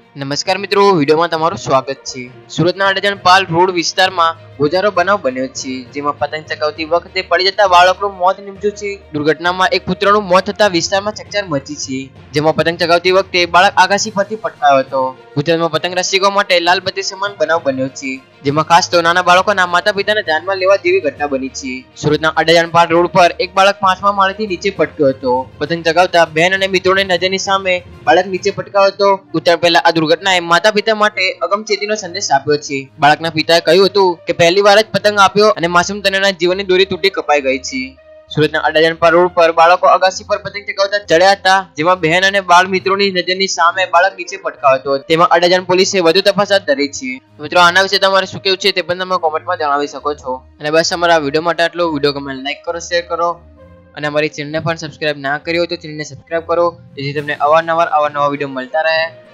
નમસ્કાર મિત્રો, વિડીયોમાં તમારું સ્વાગત છે। સુરતના અડાજણ પાલ રોડ વિસ્તારમાં ગોજારો બનાવ બન્યો છે, જેમાં પતંગ ચગાવતી વખતે પડી જતા બાળકનું મોત નીપજ્યું છે। દુર્ઘટનામાં એક પુત્રનું મોત થતા વિસ્તારમાં ચકચાર મચી છે, જેમાં પતંગ ચગાવતી વખતે બાળક આકાશી પરથી પટકાયો હતો। ગુજરાતમાં પતંગ રસિકો માટે લાલ બત્તી સમાન બનાવ બન્યો છે, જેમાં ખાસ તો નાના બાળકોના માતા પિતાને ધ્યાનમાં લેવા જેવી ઘટના બની છે। સુરતના અડાજણ પાલ રોડ પર એક બાળક 5મા માળેથી નીચે પટક્યો હતો। પતંગ ચગાવતા બહેન અને મિત્રોની નજરની સામે બાળક નીચે પટકાયો હતો। ઉત્તરાયણ પહેલા આ દુર્ઘટનાએ માતા પિતા માટે અગમચેતીનો સંદેશ આપ્યો છે। બાળકના પિતાએ કહ્યું હતું કે પહેલી વાર જ પતંગ આપ્યો અને માસૂમ તનયના જીવનની દોરી તૂટી કપાઈ ગઈ છે। સુરતના અડાજણ પાલ રોડ પર બાળકો અગાસી પર પતંગ ચગાવતા ચડ્યા હતા, જેમાં બહેન અને બાળ મિત્રોની નજરની સામે બાળક નીચે પટકાયો હતો। તેમાં અડાજણ પોલીસે વધુ તપાસ હાથ ધરી છે। મિત્રો, આના વિશે તમારે શું કહેવું છે તે પણ તમે કોમેન્ટમાં જણાવી શકો છો। અને બસ અમારા વિડીયો માટે આટલું। વિડીયો ગમે લાઈક કરો, શેર કરો અને અમારી ચેનલને પણ સબસ્ક્રાઇબ ના કરી હોય તો ચેનલને સબસ્ક્રાઇબ કરો, જેથી તમને અવારનવાર આવા નવા વિડીયો મળતા રહે।